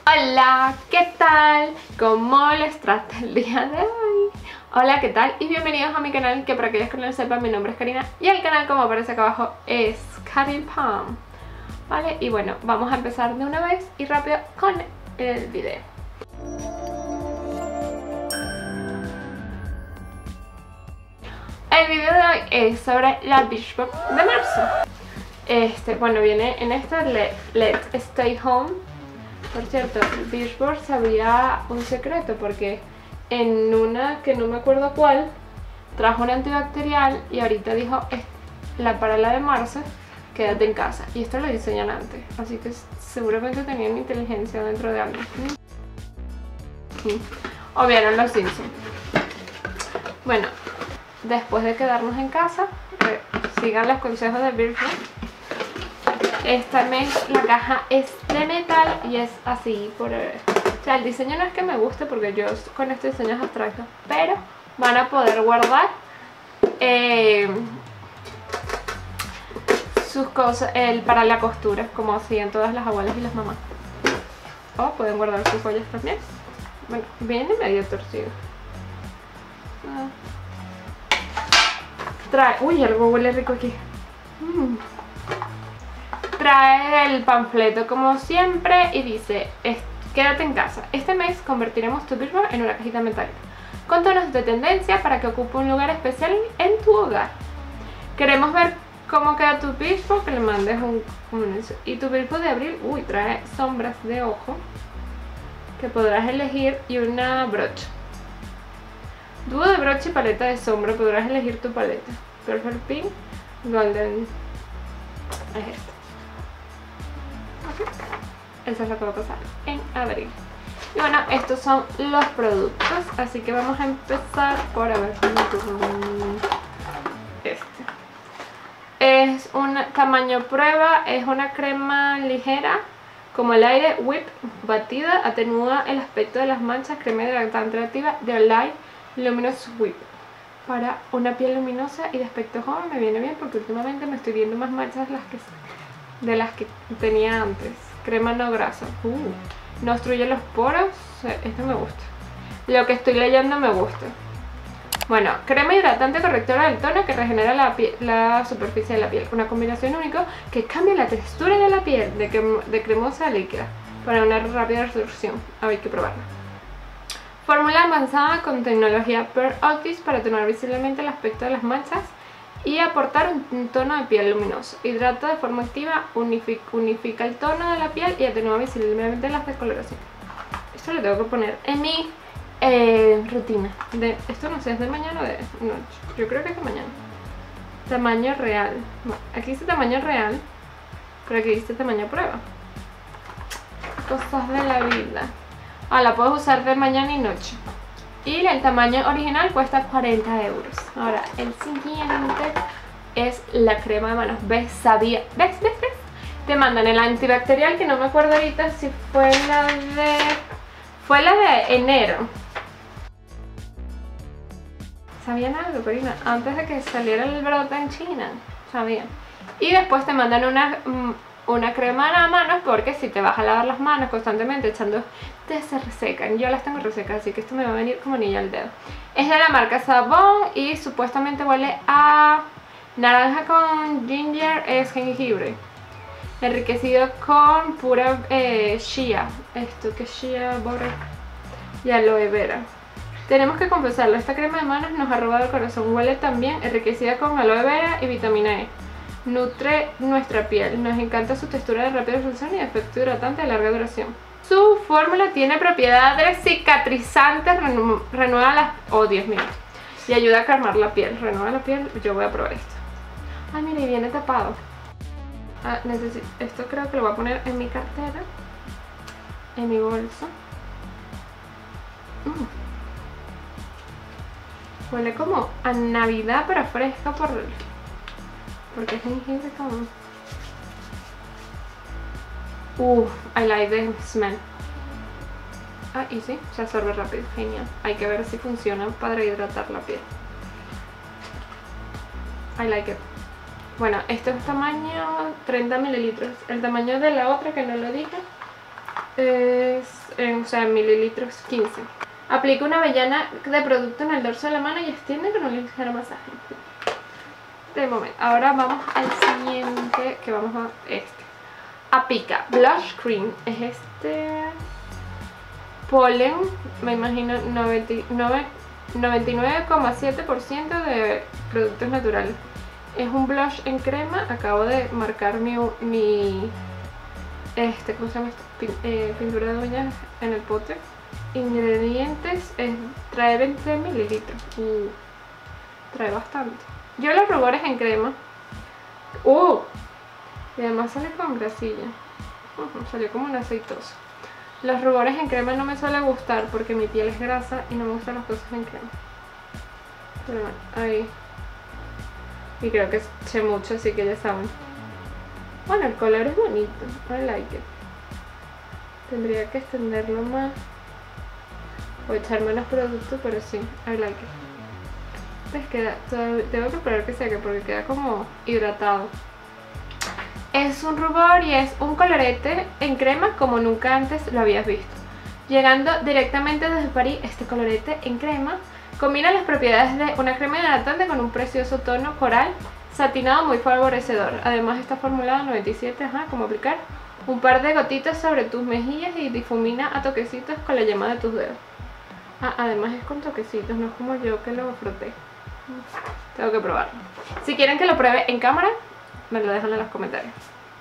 Hola, ¿qué tal? ¿Cómo les trata el día de hoy? Hola, ¿qué tal? Y bienvenidos a mi canal, que para aquellos que no lo sepan, mi nombre es Karina y el canal, como aparece acá abajo, es Karin Palm. Vale, y bueno, vamos a empezar de una vez y rápido con el video. El video de hoy es sobre la Birchbox de marzo. Bueno, viene en esta Let's Stay Home. Por cierto, Birchbox sabía un secreto porque en una que no me acuerdo cuál trajo un antibacterial y ahorita dijo para la de marzo, quédate en casa. Y esto lo diseñan antes, así que seguramente tenían inteligencia dentro de algo. O vieron los Simpsons. Bueno, después de quedarnos en casa, sigan los consejos de Birchbox. Esta vez la caja es de metal y es así o sea, el diseño no es que me guste porque yo con este diseño es abstracto, pero van a poder guardar sus cosas para la costura, como hacían todas las abuelas y las mamás. O pueden guardar sus joyas también. Bueno, viene medio torcido. Trae, uy, algo huele rico aquí. Trae el panfleto como siempre y dice: quédate en casa. Este mes convertiremos tu Birchbox en una cajita metálica con tonos de tendencia para que ocupe un lugar especial en tu hogar. Queremos ver cómo queda tu Birchbox, que le mandes y tu Birchbox de abril, trae sombras de ojo que podrás elegir y una brocha. Dúo de brocha y paleta de sombra, podrás elegir tu paleta. Perfect Pink, Golden. Es esto. Eso es lo que va a pasar en abril. Y bueno, estos son los productos, así que vamos a empezar por es un tamaño prueba, es una crema ligera como el aire, whip, batida, atenúa el aspecto de las manchas, crema hidratante activa de Light Luminous Whip. Para una piel luminosa y de aspecto joven me viene bien porque últimamente me estoy viendo más manchas de las que tenía antes. Crema no grasa. No obstruye los poros. Este me gusta. Lo que estoy leyendo me gusta. Bueno, crema hidratante correctora del tono que regenera la superficie de la piel. Una combinación única que cambia la textura de la piel de cremosa a líquida para una rápida absorción. Hay que probarla. Fórmula avanzada con tecnología Pearl Optics para atenuar visiblemente el aspecto de las manchas y aportar un tono de piel luminoso. Hidrata de forma activa, unifica el tono de la piel y atenúa visiblemente las descoloraciones. Esto lo tengo que poner en mi rutina. Esto no sé, ¿es de mañana o de noche? Yo creo que es de mañana. Tamaño real. Bueno, aquí dice tamaño real, pero aquí dice tamaño prueba. Cosas de la vida. La puedes usar de mañana y noche. Y el tamaño original cuesta 40 euros. Ahora, el siguiente es la crema de manos. ¿Ves? Sabía. ¿Ves? Te mandan el antibacterial, que no me acuerdo ahorita si fue la de enero. ¿Sabían algo, Karina? Antes de que saliera el brote en China. Sabían. Y después te mandan una crema a las manos, porque si te vas a lavar las manos constantemente echando, se resecan. Yo las tengo resecas, así que esto me va a venir como anillo al dedo. Es de la marca Savon y supuestamente huele a naranja con ginger, es jengibre, enriquecido con pura shea. Esto que es shea butter y aloe vera. Tenemos que confesarlo, esta crema de manos nos ha robado el corazón. Huele también, enriquecida con aloe vera y vitamina E. Nutre nuestra piel, nos encanta su textura de rápida absorción y de efecto hidratante de larga duración. Su fórmula tiene propiedades cicatrizantes, renueva las... Oh, Dios mío. Y ayuda a calmar la piel, renueva la piel. Yo voy a probar esto. Ay, mira, y viene tapado. Esto creo que lo voy a poner en mi cartera, en mi bolso. Huele como a Navidad, pero fresca porque es jengibre como... I like the smell. Y sí, se absorbe rápido, genial. Hay que ver si funciona para hidratar la piel. I like it. Bueno, este es tamaño 30 mililitros. El tamaño de la otra, que no lo dije, o sea, en mililitros 15. Aplica una avellana de producto en el dorso de la mano y extiende con un ligero masaje. De momento. Ahora vamos al siguiente, que vamos a este. Apica Blush Cream. Es este polen, me imagino 99,7% de productos naturales. Es un blush en crema. Acabo de marcar mi ¿cómo se llama esto? Pintura de uñas en el pote. Ingredientes, trae 20 mililitros. Trae bastante. Yo los rubores en crema. Y además sale con grasilla. Salió como un aceitoso. Los rubores en crema no me suele gustar porque mi piel es grasa y no me gustan las cosas en crema. Pero bueno, ahí. Y creo que eché mucho, así que ya saben. Bueno, el color es bonito. I like it. Tendría que extenderlo más o echar menos producto, pero sí, I like it. Pues queda, tengo que esperar que seque porque queda como hidratado. Es un rubor y es un colorete en crema como nunca antes lo habías visto. Llegando directamente desde París, este colorete en crema combina las propiedades de una crema hidratante con un precioso tono coral satinado muy favorecedor. Además está formulado 97, como aplicar un par de gotitas sobre tus mejillas y difumina a toquecitos con la yema de tus dedos. Además es con toquecitos, no es como yo que lo froté. Tengo que probarlo. Si quieren que lo pruebe en cámara, me lo dejan en los comentarios.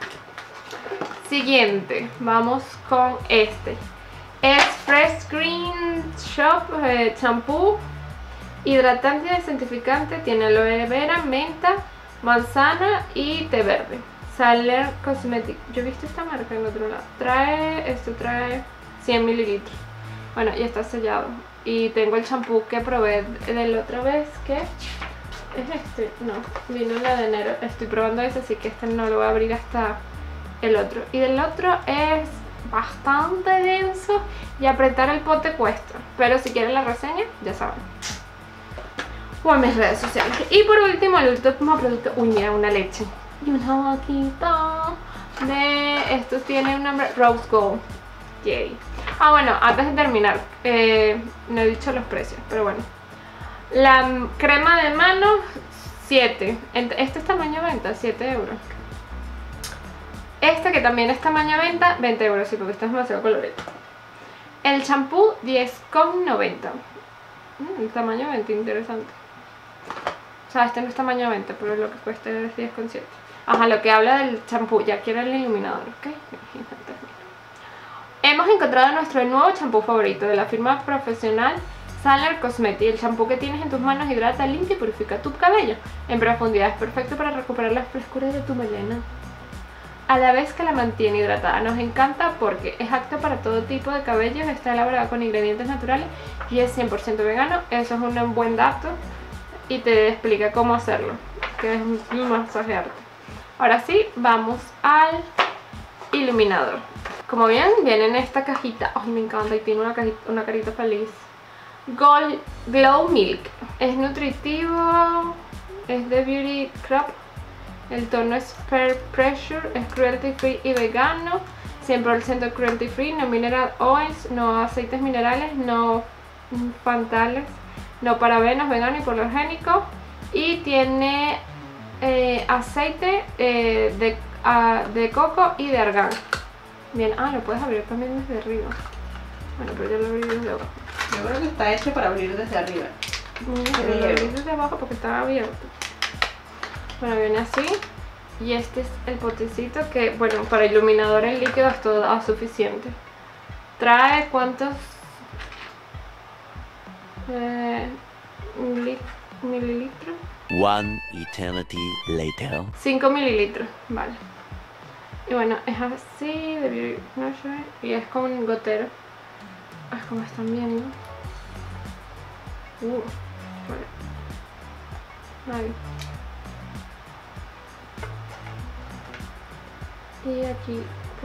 Siguiente, vamos con este. Es Fresh Green Shop champú hidratante y desinfectante. Tiene aloe vera, menta, manzana y té verde. Saler Cosmetic. Yo he visto esta marca en otro lado. Trae 100 mililitros. Bueno, ya está sellado. Y tengo el champú que probé de la otra vez, que es este. No, vino la de enero. Estoy probando ese, así que este no lo voy a abrir hasta el otro. Y del otro es bastante denso y apretar el pote cuesta. Pero si quieren la reseña, ya saben. O en mis redes sociales. Y por último, el último producto. Uy, mira, una leche. Y una vaquita de... Estos tienen un nombre, Rose Gold. Yay. Bueno, antes de terminar, no he dicho los precios, pero bueno. La crema de mano, 7. Este es tamaño venta, 7 euros. Este que también es tamaño venta, 20 euros, sí, porque este es demasiado colorido. El champú, 10,90. El tamaño 20, interesante. O sea, este no es tamaño 20, pero lo que cuesta es 10,7. Lo que habla del champú, ya quiero el iluminador, ¿ok? Hemos encontrado nuestro nuevo champú favorito de la firma profesional Saler Cosmetic. El champú que tienes en tus manos hidrata, limpia y purifica tu cabello en profundidad. Es perfecto para recuperar la frescura de tu melena, a la vez que la mantiene hidratada. Nos encanta porque es apto para todo tipo de cabello, está elaborado con ingredientes naturales y es 100% vegano. Eso es un buen dato y te explica cómo hacerlo, que es un masajearte. Ahora sí, vamos al iluminador. Como ven, viene en esta cajita. Ay, me encanta, y tiene una carita feliz. Gold Glow Milk. Es nutritivo, es de Beauty Crop. El tono es Fair Pressure, es cruelty free y vegano. 100% cruelty free, no mineral oils, no aceites minerales, no fantales, no parabenos, vegano y hipoalergénico. Y tiene aceite de coco y de argán. Bien, lo puedes abrir también desde arriba. Bueno, pero yo lo abrí desde abajo. Yo creo que está hecho para abrir desde arriba. Pero lo abrí desde abajo porque estaba abierto. Bueno, viene así. Y este es el potecito que, bueno, para iluminador en líquido es todo suficiente. Trae ¿cuántos mililitros? 1 eternity later. 5 mililitros, vale. Y bueno, es así de Beauty Nurture y es con gotero. Es como están viendo. Vale. Ahí. Y aquí,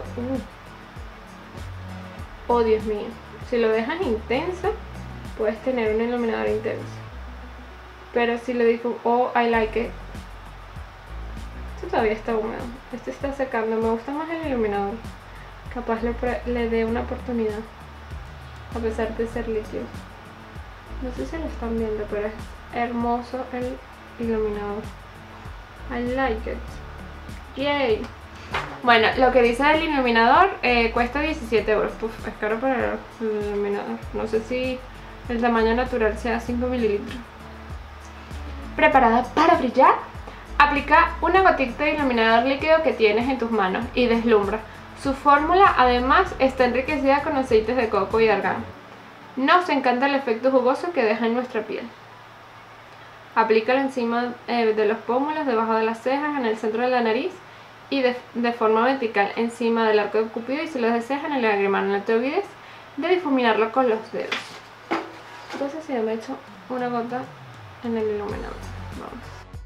oh Dios mío, si lo dejas intenso puedes tener un iluminador intenso, pero si lo digo, I like it, este todavía está húmedo, este está secando. Me gusta más el iluminador, Capaz le dé una oportunidad, a pesar de ser líquido. No sé si lo están viendo, pero es hermoso el iluminador. I like it. Yay. Bueno, lo que dice el iluminador cuesta 17 euros. Uf, es caro para el iluminador. No sé si el tamaño natural sea 5 mililitros. ¿Preparada para brillar? Aplica una gotita de iluminador líquido que tienes en tus manos y deslumbra. Su fórmula además está enriquecida con aceites de coco y argán. Nos encanta el efecto jugoso que deja en nuestra piel. Aplícalo encima de los pómulos, debajo de las cejas, en el centro de la nariz y de forma vertical encima del arco de Cupido, y si lo deseas en el lagrimal. No te olvides de difuminarlo con los dedos. Entonces ya me he hecho una gota en el iluminador. Vamos.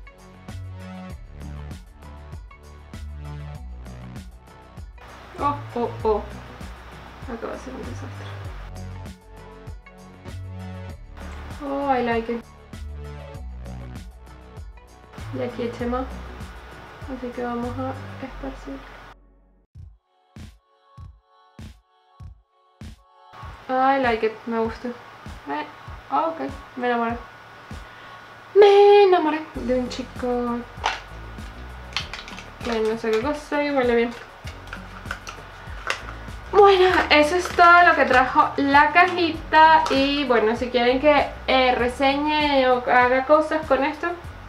Oh. Acaba de ser un desastre. Oh, I like it. Y aquí eché más. Así que vamos a esparcir. I like it, me gusta. Ok, me enamoré. Me enamoré de un chico que no sé qué cosa y huele bien. Bueno, eso es todo lo que trajo la cajita. Y bueno, si quieren que reseñe o haga cosas con esto,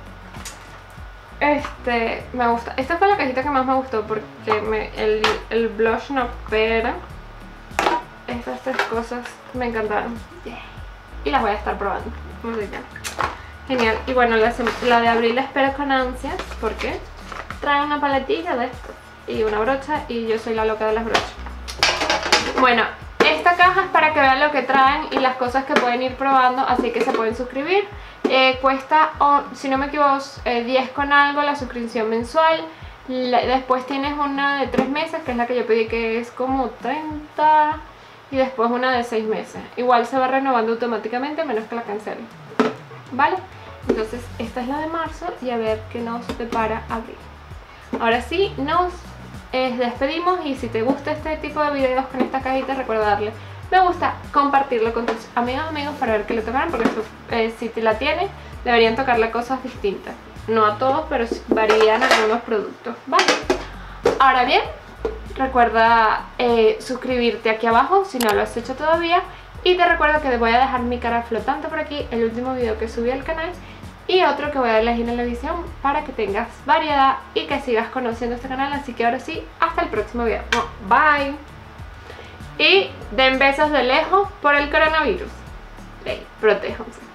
me gusta. Esta fue la cajita que más me gustó porque el blush no pega. Estas tres cosas me encantaron. Y las voy a estar probando. Así que genial. Y bueno, la de abril la espero con ansias porque trae una paletilla de esto y una brocha, y yo soy la loca de las brochas. Bueno, esta caja es para que vean lo que traen y las cosas que pueden ir probando, así que se pueden suscribir. Cuesta, si no me equivoco, 10 con algo la suscripción mensual. Después tienes una de 3 meses, que es la que yo pedí, que es como 30. Y después una de 6 meses. Igual se va renovando automáticamente, a menos que la cancelen. ¿Vale? Entonces esta es la de marzo y a ver qué nos depara abril. Ahora sí, nos despedimos, y si te gusta este tipo de videos con esta cajita, recuerda darle me gusta, compartirlo con tus amigos para ver que le tocaran, porque si te la tienes deberían tocarle cosas distintas. No a todos, pero varían algunos productos, ¿vale? Ahora bien, recuerda suscribirte aquí abajo si no lo has hecho todavía, y te recuerdo que te voy a dejar mi cara flotando por aquí, el último video que subí al canal y otro que voy a elegir en la edición, para que tengas variedad y que sigas conociendo este canal. Así que ahora sí, hasta el próximo video. Bye. Y den besos de lejos por el coronavirus. Protéjanse.